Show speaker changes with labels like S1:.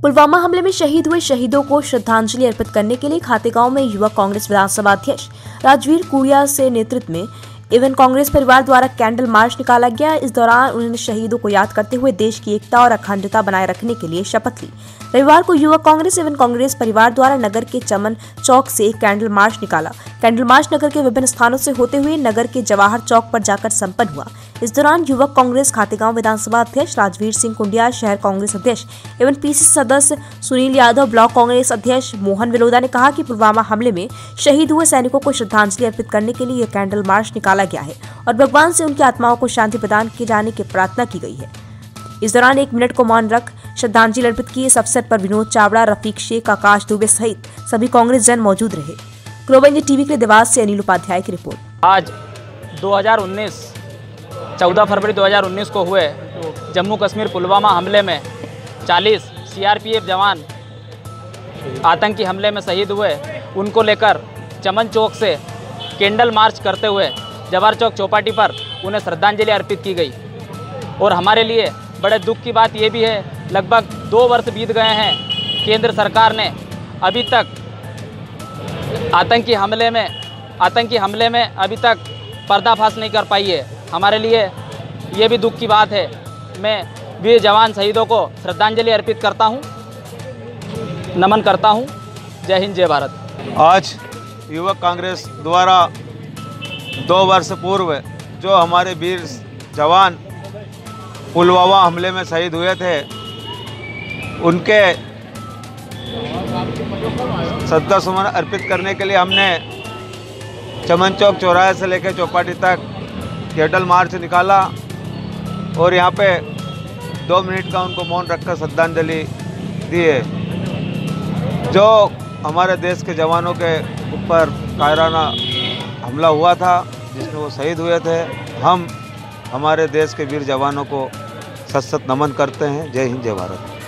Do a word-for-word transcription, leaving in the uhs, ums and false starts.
S1: पुलवामा हमले में शहीद हुए शहीदों को श्रद्धांजलि अर्पित करने के लिए खातेगांव में युवक कांग्रेस विधानसभा अध्यक्ष राजवीर कुड़िया से नेतृत्व में एवं कांग्रेस परिवार द्वारा कैंडल मार्च निकाला गया। इस दौरान उन्होंने शहीदों को याद करते हुए देश की एकता और अखंडता बनाए रखने के लिए शपथ ली। रविवार को युवक कांग्रेस एवं कांग्रेस परिवार द्वारा नगर के चमन चौक से एक कैंडल मार्च निकाला। कैंडल मार्च नगर के विभिन्न स्थानों से होते हुए नगर के जवाहर चौक पर जाकर संपन्न हुआ। इस दौरान युवक कांग्रेस खातेगांव विधानसभा अध्यक्ष राजवीर सिंह कुंडिया, शहर कांग्रेस अध्यक्ष एवं पीसीसी सदस्य सुनील यादव, ब्लॉक कांग्रेस अध्यक्ष मोहन विलोदा ने कहा कि पुलवामा हमले में शहीद हुए सैनिकों को श्रद्धांजलि अर्पित करने के लिए यह कैंडल मार्च निकाला गया है और भगवान से उनकी आत्माओं को शांति प्रदान किए जाने की प्रार्थना की गई है। इस दौरान एक मिनट को मौन रख श्रद्धांजलि अर्पित की। इस अवसर पर विनोद चावड़ा, रफीक शेख, आकाश दुबे सहित सभी कांग्रेस जन मौजूद रहे। ग्लोबल इंडिया टीवी के लिए देवास से अनिल उपाध्याय की रिपोर्ट।
S2: आज दो हज़ार उन्नीस चौदह फरवरी दो हज़ार उन्नीस को हुए जम्मू कश्मीर पुलवामा हमले में चालीस सीआरपीएफ जवान आतंकी हमले में शहीद हुए, उनको लेकर चमन चौक से कैंडल मार्च करते हुए जवाहर चौक चौपाटी पर उन्हें श्रद्धांजलि अर्पित की गई। और हमारे लिए बड़े दुख की बात ये भी है, लगभग दो वर्ष बीत गए हैं, केंद्र सरकार ने अभी तक आतंकी हमले में आतंकी हमले में अभी तक पर्दाफाश नहीं कर पाई है। हमारे लिए ये भी दुख की बात है। मैं वीर जवान शहीदों को श्रद्धांजलि अर्पित करता हूँ, नमन करता हूँ। जय हिंद, जय भारत।
S3: आज युवक कांग्रेस द्वारा दो वर्ष पूर्व जो हमारे वीर जवान पुलवामा हमले में शहीद हुए थे, उनके श्रद्धासुमन अर्पित करने के लिए हमने चमन चौक चौराहे से लेकर चौपाटी तक कैंडल मार्च निकाला और यहाँ पे दो मिनट का उनको मौन रखकर श्रद्धांजलि दी है। जो हमारे देश के जवानों के ऊपर कायराना हमला हुआ था, जिसमें वो शहीद हुए थे, हम हमारे देश के वीर जवानों को सत सत नमन करते हैं। जय हिंद, जय भारत।